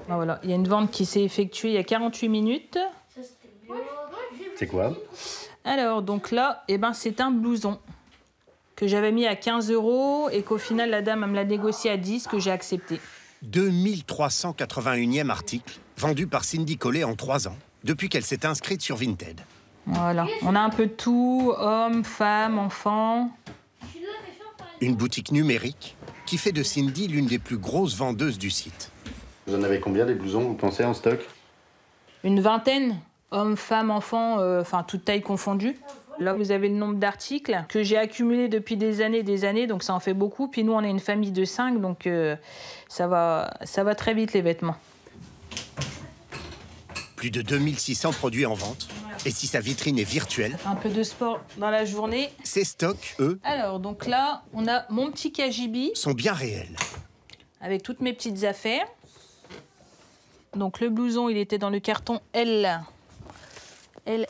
Ah, voilà, il y a une vente qui s'est effectuée il y a 48 minutes. C'est quoi? Alors, donc là, eh ben, c'est un blouson que j'avais mis à 15 € et qu'au final, la dame elle me l'a négocié à 10, que j'ai accepté. 2381e article vendu par Cindy Collet en 3 ans, depuis qu'elle s'est inscrite sur Vinted. Voilà, on a un peu de tout, hommes, femmes, enfants. Une boutique numérique qui fait de Cindy l'une des plus grosses vendeuses du site. Vous en avez combien des blousons, vous pensez, en stock? Une vingtaine, hommes, femmes, enfants, enfin toutes tailles confondues. Là, vous avez le nombre d'articles que j'ai accumulé depuis des années, donc ça en fait beaucoup. Puis nous, on est une famille de 5, donc ça va très vite, les vêtements. Plus de 2600 produits en vente. Et si sa vitrine est virtuelle, Un peu de sport dans la journée. ses stocks, eux, Alors, donc là, on a mon petit cagibi sont bien réels. avec toutes mes petites affaires. Donc le blouson, il était dans le carton L. L.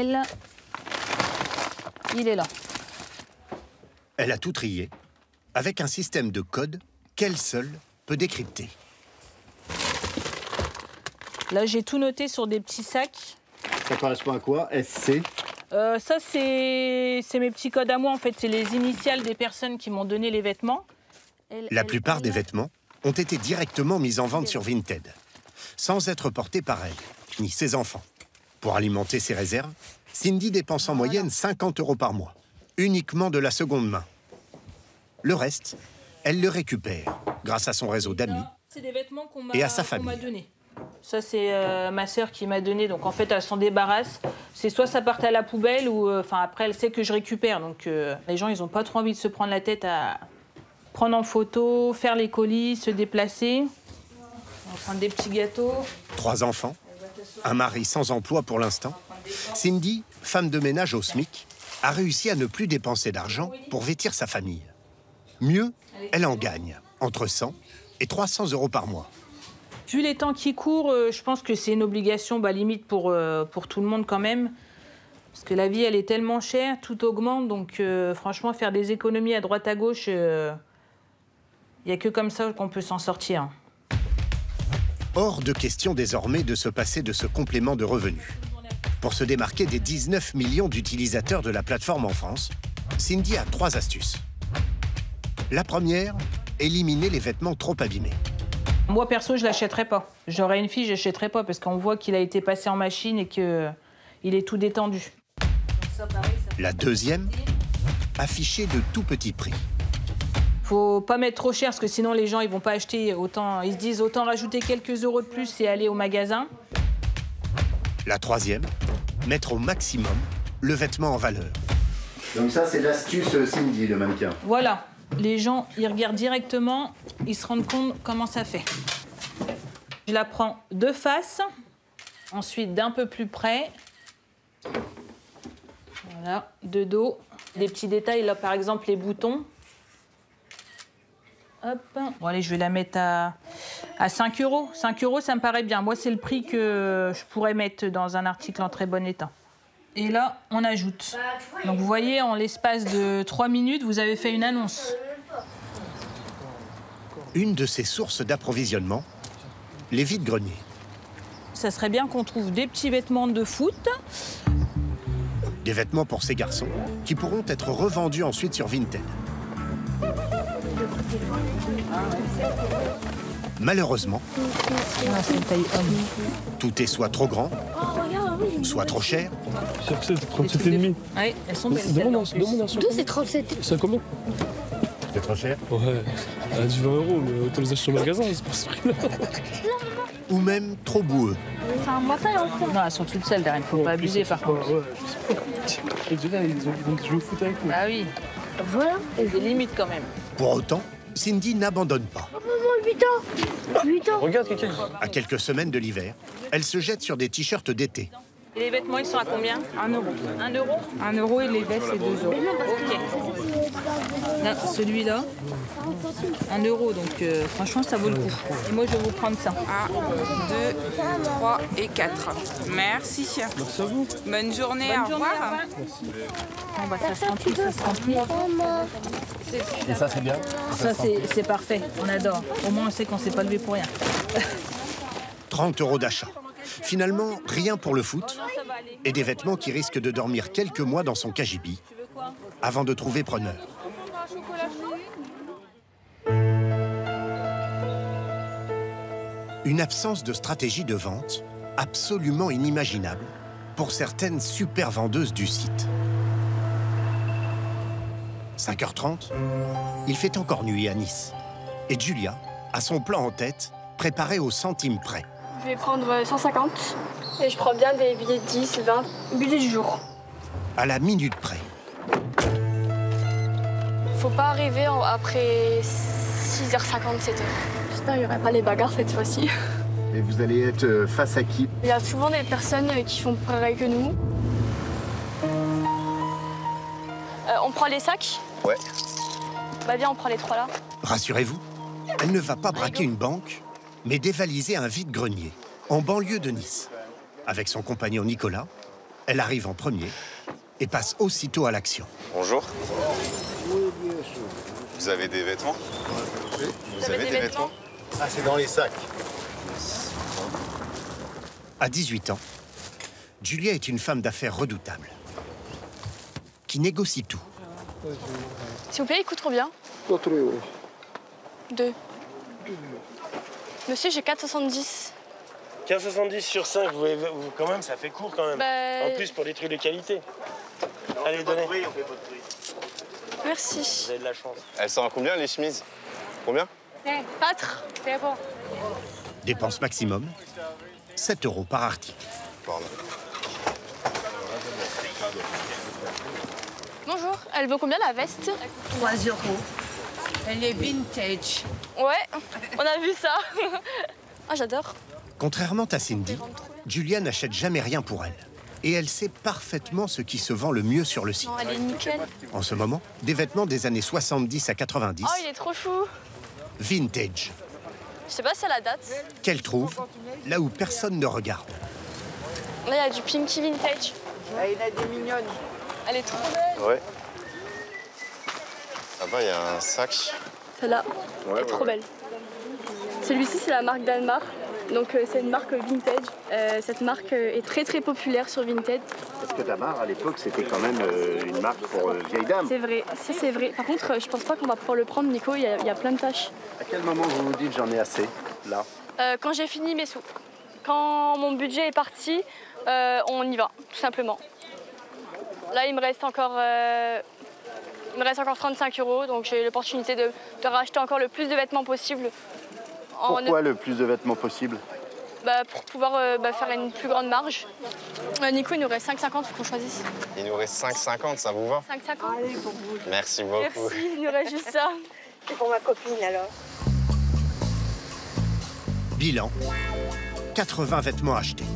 Il est là. Elle a tout trié, avec un système de code qu'elle seule peut décrypter. Là, j'ai tout noté sur des petits sacs. Ça correspond à quoi? SC? Ça, c'est mes petits codes à moi, en fait. C'est les initiales des personnes qui m'ont donné les vêtements. La plupart des vêtements ont été directement mis en vente sur Vinted, sans être portés par elle, ni ses enfants. Pour alimenter ses réserves, Cindy dépense en moyenne 50 € par mois, uniquement de la seconde main. Le reste, elle le récupère grâce à son réseau d'amis et à sa famille. Ça, c'est ma sœur qui m'a donné. Donc, en fait, elle s'en débarrasse. C'est soit ça parte à la poubelle ou... après, elle sait que je récupère. Donc, les gens, ils n'ont pas trop envie de se prendre la tête à prendre en photo, faire les colis, se déplacer. On va prendre des petits gâteaux. 3 enfants, un mari sans emploi pour l'instant. Cindy, femme de ménage au SMIC, a réussi à ne plus dépenser d'argent pour vêtir sa famille. Mieux, elle en gagne entre 100 et 300 € par mois. Vu les temps qui courent, je pense que c'est une obligation limite pour tout le monde quand même. Parce que la vie, elle est tellement chère, tout augmente. Donc franchement, faire des économies à droite à gauche, il n'y a que comme ça qu'on peut s'en sortir. Hors de question désormais de se passer de ce complément de revenus. Pour se démarquer des 19 millions d'utilisateurs de la plateforme en France, Cindy a 3 astuces. La première, éliminer les vêtements trop abîmés. Moi, perso, je ne l'achèterais pas. J'aurais une fille, je n'achèterais pas parce qu'on voit qu'il a été passé en machine et qu'il est tout détendu. La deuxième, afficher de tout petits prix. Faut pas mettre trop cher parce que sinon les gens ils vont pas acheter autant. Ils se disent autant rajouter quelques euros de plus et aller au magasin. La troisième, mettre au maximum le vêtement en valeur. Donc ça, c'est l'astuce Cindy, le mannequin. Voilà. Les gens, ils regardent directement, ils se rendent compte comment ça fait. Je la prends de face, ensuite d'un peu plus près. Voilà, de dos. Des petits détails, là par exemple les boutons. Hop. Bon allez, je vais la mettre à 5 €. 5 €, ça me paraît bien. Moi, c'est le prix que je pourrais mettre dans un article en très bon état. Et là, on ajoute. Donc vous voyez, en l'espace de 3 minutes, vous avez fait une annonce. Une de ses sources d'approvisionnement, les vides-greniers. Ça serait bien qu'on trouve des petits vêtements de foot. Des vêtements pour ces garçons qui pourront être revendus ensuite sur Vinted. Malheureusement, c'est une taille homme. tout est soit trop grand, soit trop cher. C'est 37,5. Oui, elles sont belles. Demande un D'où c'est 37? C'est comment? C'est trop cher? Ouais, elle a dit 20 €, mais autant les acheter au magasin, c'est pour ce prix-là. Ou même trop boueux. C'est un matin, en fait. Non, elles sont toutes seules derrière, il ne faut pas abuser par contre. Ouais. Et déjà, ils vont jouer au foot avec nous. Ah oui, Voilà. il y a des limites quand même. Pour autant, Cindy n'abandonne pas. Maman, 8 ans. 8 ans. Regarde quelqu'un. À quelques semaines de l'hiver, elle se jette sur des t-shirts d'été. Et les vêtements, ils sont à combien? 1 €. 1 €? 1 € et les vestes, c'est 2 €. Ok. Là, celui-là, 1 €, donc franchement, ça vaut le coup. Et moi, je vais vous prendre ça. 1, 2, 3 et 4. Merci. Merci à vous. Bonne journée, Bonne au journée, revoir. Bon, bah, ça se remplit, ça se remplit. Et ça, c'est bien? Ça, c'est parfait. On adore. Au moins, on sait qu'on ne s'est pas levé pour rien. 30 € d'achat. Finalement, rien pour le foot et des vêtements qui risquent de dormir quelques mois dans son cagibi avant de trouver preneur. Une absence de stratégie de vente absolument inimaginable pour certaines super vendeuses du site. 5h30, il fait encore nuit à Nice. Et Julia a son plan en tête, préparé au centime près. Je vais prendre 150 et je prends bien des billets de 10, 20, budget du jour. À la minute près. Faut pas arriver après 6h50, 7h. J'espère qu'il n'y aura pas les bagarres cette fois-ci. Et vous allez être face à qui? Il y a souvent des personnes qui font pareil que nous. On prend les sacs? Ouais. Bah bien, on prend les 3 là. Rassurez-vous, elle ne va pas braquer une banque, mais dévaliser un vide-grenier, en banlieue de Nice. Avec son compagnon Nicolas, elle arrive en premier et passe aussitôt à l'action. Bonjour. Vous avez des vêtements? Vous avez des vêtements? Ah, c'est dans les sacs. À 18 ans, Julia est une femme d'affaires redoutable, qui négocie tout. S'il vous plaît, il coûte combien? 2. Monsieur, j'ai 4,70. 15,70 sur 5, quand même, ça fait court quand même. Bah... En plus, pour des trucs de qualité. Allez, donnez. Merci. Vous avez de la chance. Elles sont à combien, les chemises? Combien? 4. C'est bon. Dépense maximum, 7 € par article. Pardon. Bonjour, elle vaut combien la veste? 3 €. Elle est vintage. Ouais, on a vu ça. Ah, j'adore. Contrairement à Cindy, Julia n'achète jamais rien pour elle. Et elle sait parfaitement ce qui se vend le mieux sur le site. Non, elle est nickel. En ce moment, des vêtements des années 70 à 90. Oh, il est trop chou. Vintage. Je sais pas si elle a la date. Qu'elle trouve là où personne ne regarde. Là, il y a du Pinky Vintage. Il y en a des mignonnes. Elle est trop belle. Ouais. Là-bas, il y a un sac. Celle-là, elle est trop belle. Celui-ci, c'est la marque Danemark. Donc, c'est une marque vintage. Cette marque est très, très populaire sur Vinted. Parce que Damar, à l'époque, c'était quand même une marque pour vieilles dames. C'est vrai, c'est vrai. Par contre, je pense pas qu'on va pouvoir le prendre, Nico. Il y a plein de taches. À quel moment vous vous dites j'en ai assez, là? Quand j'ai fini mes sous. Quand mon budget est parti, on y va, tout simplement. Là, il me reste encore 35 €, donc j'ai l'opportunité de racheter encore le plus de vêtements possible. Pourquoi le plus de vêtements possible? Pour pouvoir faire une plus grande marge. Nico, il nous reste 5,50, faut qu'on choisisse. Il nous reste 5,50, ça vous va? 5,50. Allez, pour vous. Merci beaucoup. Merci, il nous reste juste ça. C'est pour ma copine, alors. Bilan, 80 vêtements achetés.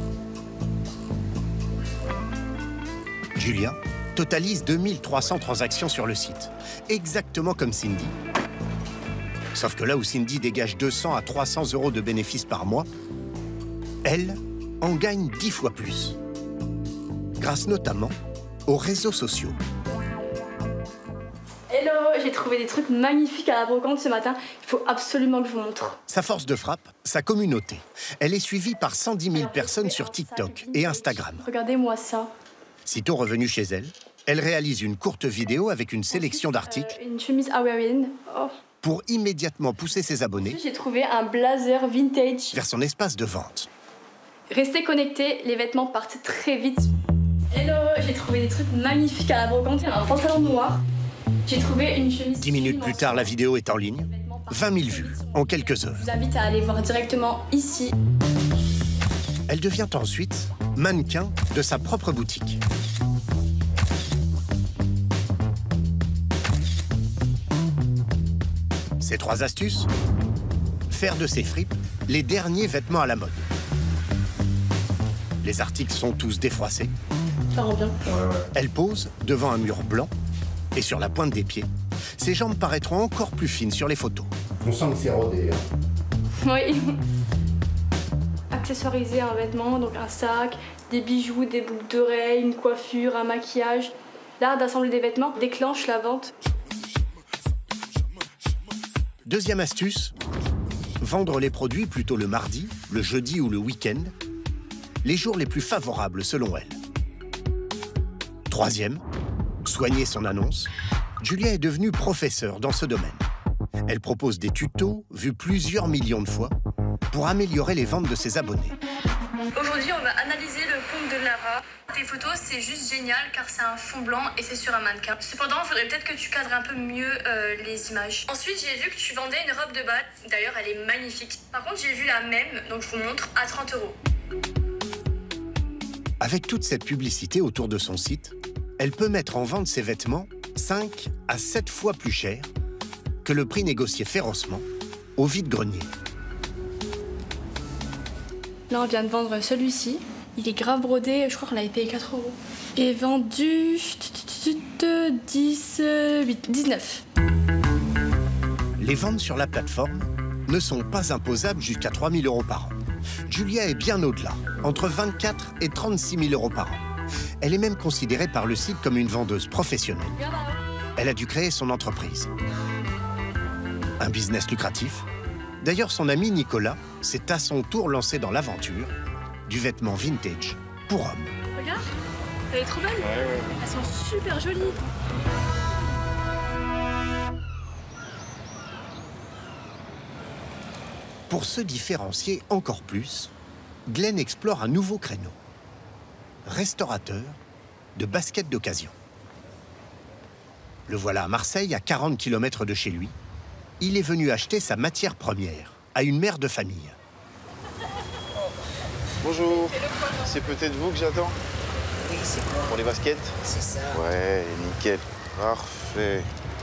Julia totalise 2300 transactions sur le site, exactement comme Cindy. Sauf que là où Cindy dégage 200 à 300 € de bénéfices par mois, elle en gagne 10 fois plus. Grâce notamment aux réseaux sociaux. Hello, j'ai trouvé des trucs magnifiques à la brocante ce matin. Il faut absolument que je vous montre. Sa force de frappe, sa communauté. Elle est suivie par 110 000 personnes sur TikTok et Instagram. Regardez-moi ça. Sitôt revenue chez elle, elle réalise une courte vidéo avec une sélection d'articles Une chemise hawaïenne. Oh. pour immédiatement pousser ses abonnés J'ai trouvé un blazer vintage. vers son espace de vente. Restez connectés, les vêtements partent très vite. Hello, j'ai trouvé des trucs magnifiques à la brocante. Un pantalon noir. J'ai trouvé une chemise. 10 minutes plus tard, la vidéo est en ligne. 20 000 vues en quelques heures. Je vous invite à aller voir directement ici. Elle devient ensuite mannequin de sa propre boutique. Ses 3 astuces: faire de ses fripes les derniers vêtements à la mode. Les articles sont tous défroissés. Ça rend bien. Elle pose devant un mur blanc et sur la pointe des pieds. Ses jambes paraîtront encore plus fines sur les photos. On sent que c'est rodé. Oui. Accessoiriser un vêtement, donc un sac, des bijoux, des boucles d'oreilles, une coiffure, un maquillage. L'art d'assembler des vêtements déclenche la vente. Deuxième astuce, vendre les produits plutôt le mardi, le jeudi ou le week-end, les jours les plus favorables selon elle. Troisième, soigner son annonce. Julia est devenue professeure dans ce domaine. Elle propose des tutos vus plusieurs millions de fois pour améliorer les ventes de ses abonnés. Aujourd'hui, on va analyser le compte de Lara. Tes photos, c'est juste génial car c'est un fond blanc et c'est sur un mannequin. Cependant, il faudrait peut-être que tu cadres un peu mieux les images. Ensuite, j'ai vu que tu vendais une robe de bal. D'ailleurs, elle est magnifique. Par contre, j'ai vu la même, donc je vous montre, à 30 €. Avec toute cette publicité autour de son site, elle peut mettre en vente ses vêtements 5 à 7 fois plus cher que le prix négocié férocement au vide-grenier. Là, on vient de vendre celui-ci. Il est grave brodé, je crois qu'on l'avait payé 4 €. Et vendu 19. Les ventes sur la plateforme ne sont pas imposables jusqu'à 3 000 € par an. Julia est bien au-delà, entre 24 et 36 000 € par an. Elle est même considérée par le site comme une vendeuse professionnelle. Elle a dû créer son entreprise. Un business lucratif. D'ailleurs, son ami Nicolas s'est à son tour lancé dans l'aventure du vêtement vintage pour hommes. Regarde, elle est trop belle. Elles sont super jolies. Pour se différencier encore plus, Glenn explore un nouveau créneau. Restaurateur de baskets d'occasion. Le voilà à Marseille, à 40 km de chez lui. Il est venu acheter sa matière première à une mère de famille. Bonjour, c'est peut-être vous que j'attends? Oui, c'est moi. Pour les baskets? C'est ça. Ouais, nickel. Parfait.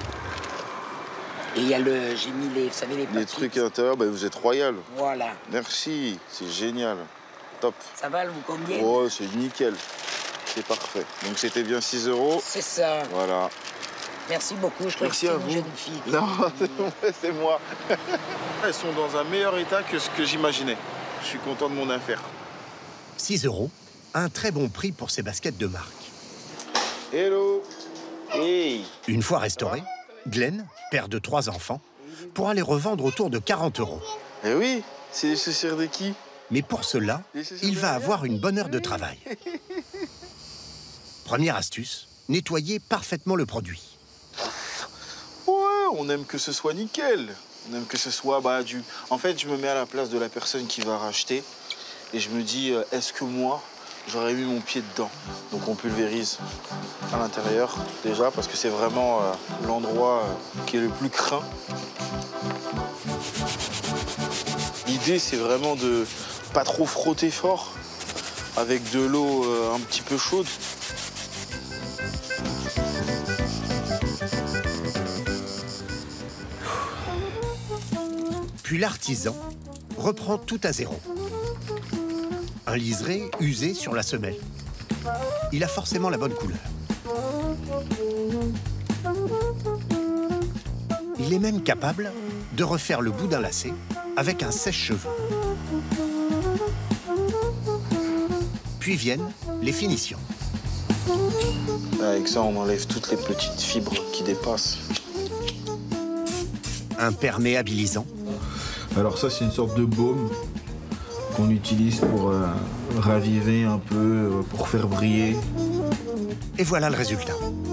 Et il y a le... J'ai mis les... Vous savez, les Les trucs à l'intérieur, bah, vous êtes royal. Voilà. Merci, c'est génial. Top. Ça va, vous combien? Oh, c'est nickel. C'est parfait. Donc c'était bien 6 €. C'est ça. Voilà. Merci beaucoup, je crois que Merci c'est à une vous. jeune fille. Non, c'est moi. Elles sont dans un meilleur état que ce que j'imaginais. Je suis content de mon affaire. 6 €, un très bon prix pour ces baskets de marque. Hello. Hey. Une fois restaurées, Glenn, père de 3 enfants, pourra les revendre autour de 40 €. Eh oui, c'est les chaussures de qui? Mais pour cela, il va avoir une bonne heure de travail. Première astuce, nettoyer parfaitement le produit. Ouais, on aime que ce soit nickel. On aime que ce soit du... En fait, je me mets à la place de la personne qui va racheter et je me dis, est-ce que moi, j'aurais mis mon pied dedans? Donc on pulvérise à l'intérieur déjà parce que c'est vraiment l'endroit qui est le plus craint. L'idée, c'est vraiment de pas trop frotter fort avec de l'eau un petit peu chaude. Puis l'artisan reprend tout à zéro. Un liseré usé sur la semelle. Il a forcément la bonne couleur. Il est même capable de refaire le bout d'un lacet avec un sèche-cheveux. Puis viennent les finitions. Avec ça, on enlève toutes les petites fibres qui dépassent. Imperméabilisant. Alors ça, c'est une sorte de baume qu'on utilise pour raviver un peu, pour faire briller. Et voilà le résultat.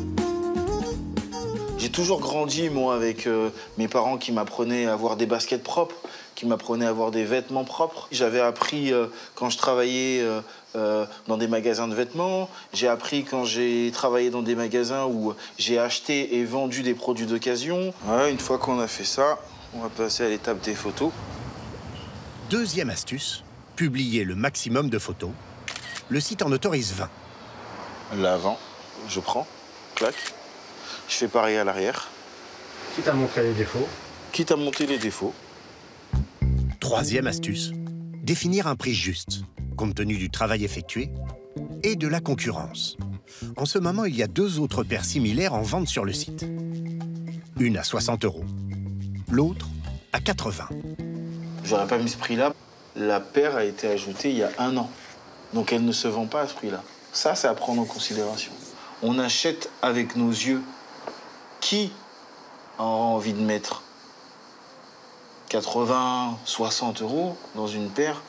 J'ai toujours grandi, moi, avec mes parents qui m'apprenaient à avoir des baskets propres, qui m'apprenaient à avoir des vêtements propres. J'avais appris quand je travaillais dans des magasins de vêtements. J'ai appris quand j'ai travaillé dans des magasins où j'ai acheté et vendu des produits d'occasion. Ouais, une fois qu'on a fait ça, on va passer à l'étape des photos. Deuxième astuce, publier le maximum de photos. Le site en autorise 20. L'avant, je prends, clac. Je fais pareil à l'arrière. Quitte à montrer les défauts. Quitte à monter les défauts. Troisième astuce, définir un prix juste, compte tenu du travail effectué et de la concurrence. En ce moment, il y a 2 autres paires similaires en vente sur le site. Une à 60 €, l'autre à 80. J'aurais pas mis ce prix-là. La paire a été ajoutée il y a 1 an. Donc elle ne se vend pas à ce prix-là. Ça, c'est à prendre en considération. On achète avec nos yeux. Qui a envie de mettre 80, 60 euros dans une paire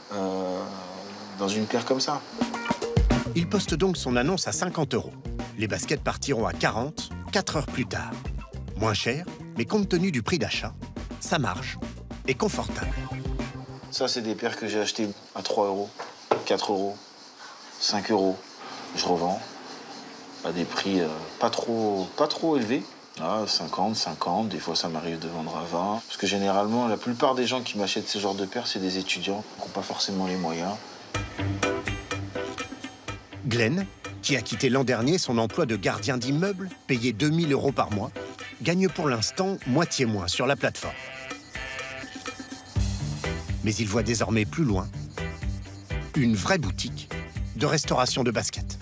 comme ça. Il poste donc son annonce à 50 euros. Les baskets partiront à 40, 4 heures plus tard. Moins cher, mais compte tenu du prix d'achat, ça marche et confortable. Ça, c'est des paires que j'ai achetées à 3 euros, 4 euros, 5 euros. Je revends à des prix pas trop élevés. Ah, 50, des fois ça m'arrive de vendre à 20. Parce que généralement, la plupart des gens qui m'achètent ce genre de paires, c'est des étudiants qui n'ont pas forcément les moyens. Glenn, qui a quitté l'an dernier son emploi de gardien d'immeuble, payé 2 000 euros par mois, gagne pour l'instant moitié moins sur la plateforme. Mais il voit désormais plus loin une vraie boutique de restauration de baskets.